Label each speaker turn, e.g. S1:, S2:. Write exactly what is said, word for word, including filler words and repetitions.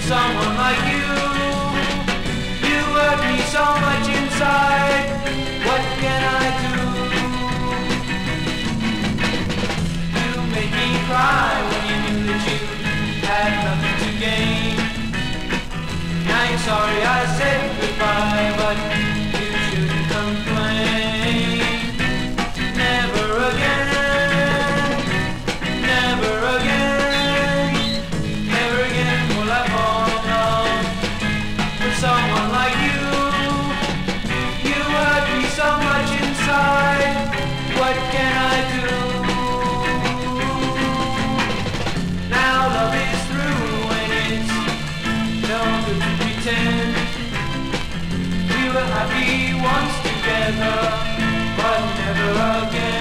S1: someone like you. You hurt me so much inside. What can I do? You made me cry when you knew that you had nothing to gain. Now you're sorry I said goodbye, but you shouldn't complain. Never again, never again, never again will I fall in love with someone like you. You hurt me so much inside. What can I do? Now love is through and it's no good to pretend. We were happy once together, but never again.